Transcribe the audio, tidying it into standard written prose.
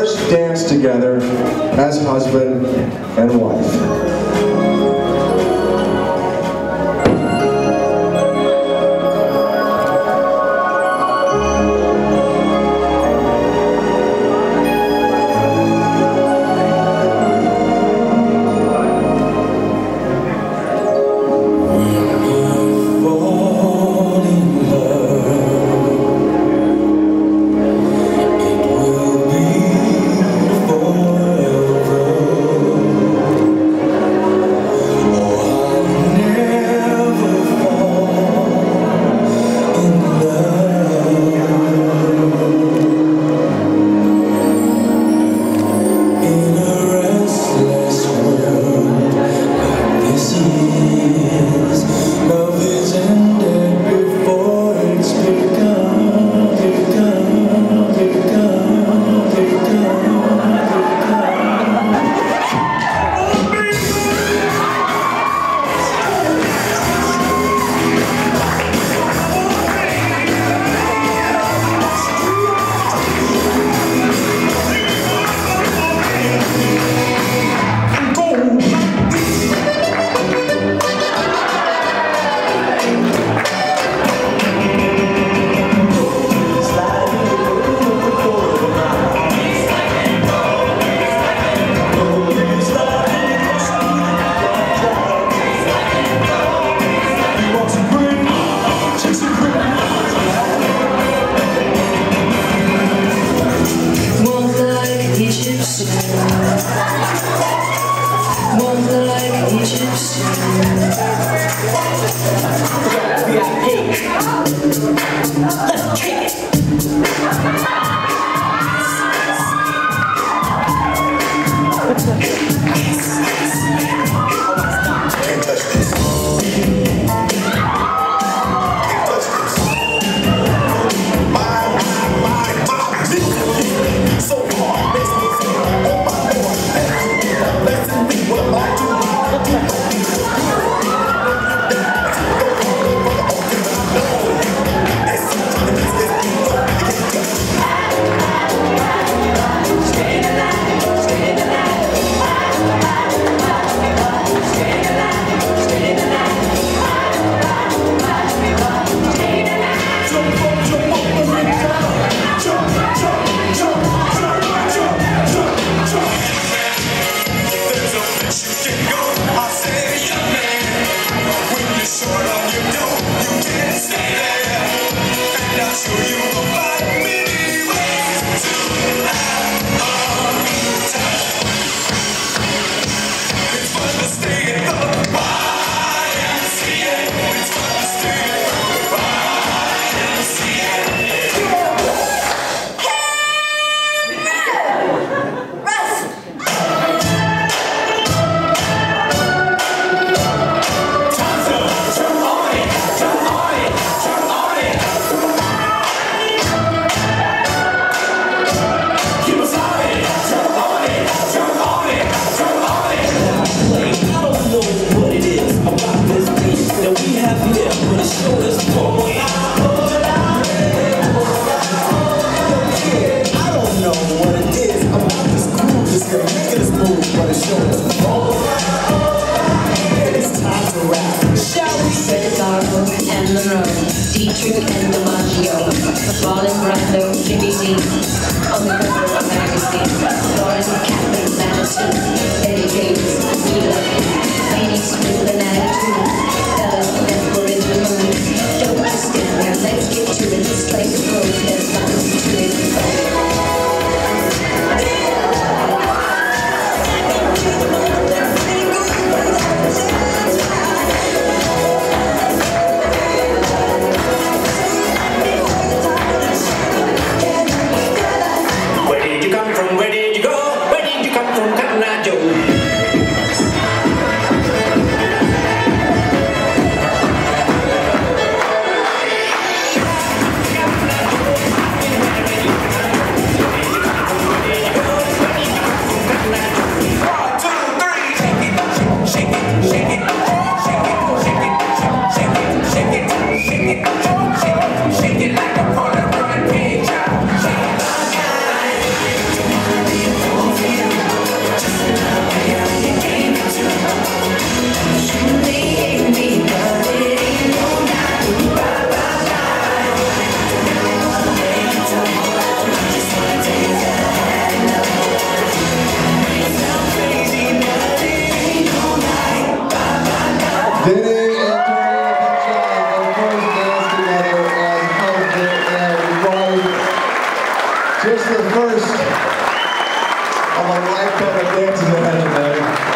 first dance together as husband and wife. Let's kick Dietrich and DiMaggio, Marlon Brando, Jimmy Dean, on the cover of a magazine, Lauren Catherine Madison, Eddie Davis, Mila, Phoenix with an attitude, fellas that were in the mood. Don't just stand there, let's get to it, this place is closed, there's nothing to it. Vinny and Tori Bachai, their first dance together as husband and wife. Just the first of a lifetime of dances ahead of them.